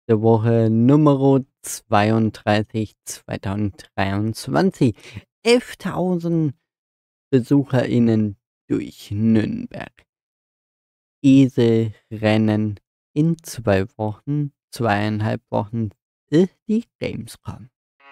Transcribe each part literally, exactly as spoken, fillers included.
der Woche Nummer zweiunddreißig zweitausenddreiundzwanzig. elftausend BesucherInnen durch Nürnberg. Eselrennen in zwei Wochen, zweieinhalb Wochen ist die Gamescom.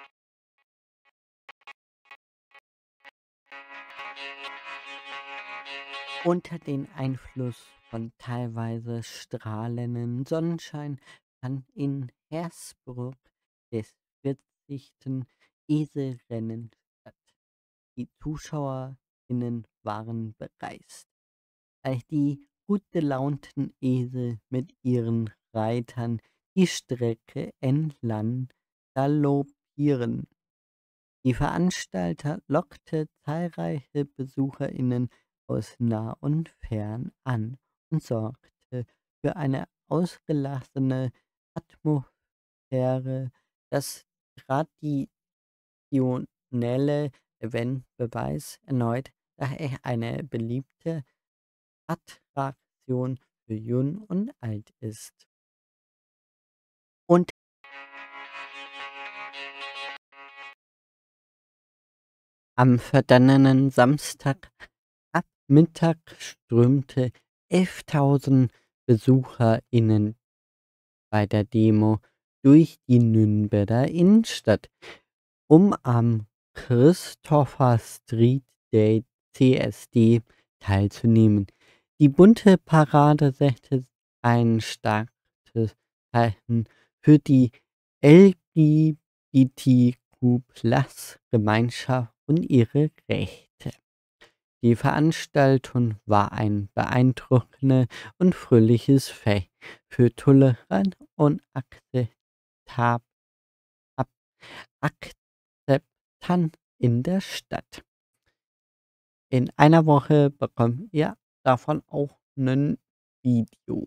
Unter den Einfluss von teilweise strahlendem Sonnenschein fand in Hersbruck des vierzigsten Eselrennen statt. Die ZuschauerInnen waren begeistert, als die gut gelaunten Esel mit ihren Reitern die Strecke entlang galoppieren. Die Veranstalter lockte zahlreiche BesucherInnen aus nah und fern an und sorgte für eine ausgelassene Atmosphäre. Das traditionelle Event beweist erneut, dass es eine beliebte Attraktion für Jung und Alt ist. Und am vergangenen Samstag ab Mittag strömte elftausend BesucherInnen bei der Demo durch die Nürnberger Innenstadt, um am Christopher Street Day C S D teilzunehmen. Die bunte Parade setzte ein starkes Zeichen für die L G B T Q Plus Gemeinschaft und ihre Rechte. Die Veranstaltung war ein beeindruckendes und fröhliches Fest für Toleranz und Akzeptab Ab- Akzeptanz in der Stadt. In einer Woche bekommt ihr davon auch ein Video.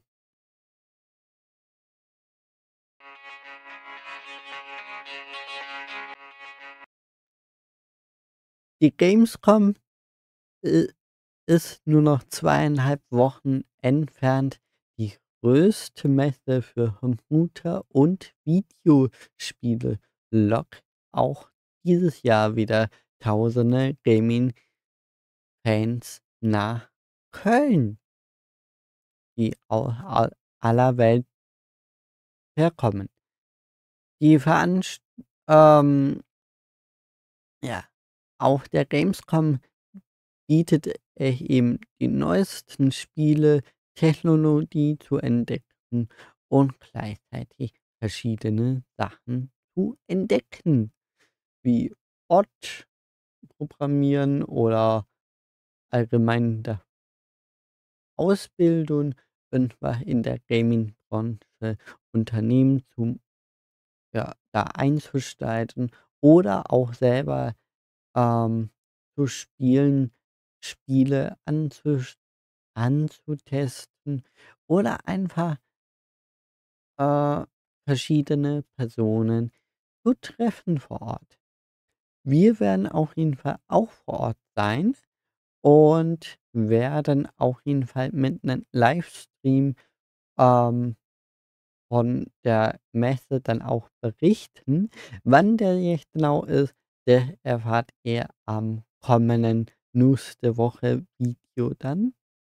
Die Gamescom äh, ist nur noch zweieinhalb Wochen entfernt. Die größte Messe für Computer- und Videospiele lockt auch dieses Jahr wieder tausende Gaming-Fans nach Köln, die aus aller Welt herkommen. Die Veranst ähm, ja, auf der Gamescom bietet es eben die neuesten Spiele, Technologie zu entdecken und gleichzeitig verschiedene Sachen zu entdecken, wie Bot programmieren oder allgemein der Ausbildung, und wir in der Gaming-Branche Unternehmen zu, ja, da einzusteigen oder auch selber ähm, zu spielen, Spiele anzus anzutesten oder einfach äh, verschiedene Personen zu treffen vor Ort. Wir werden auf jeden Fall auch vor Ort sein und werden auf jeden Fall mit einem Livestream ähm, von der Messe dann auch berichten. Wann der jetzt genau ist, das erfahrt ihr am kommenden News der Woche Video dann.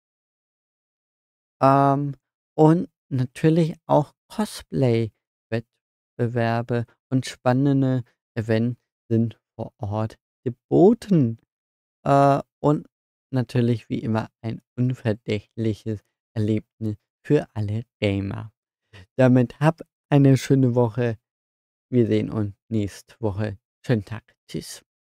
Ähm, und natürlich auch Cosplay-Wettbewerbe und spannende Events sind vor Ort geboten. Äh, und natürlich wie immer ein unverdächtliches Erlebnis für alle Gamer. Damit habt eine schöne Woche. Wir sehen uns nächste Woche. Schönen Tag. Tschüss.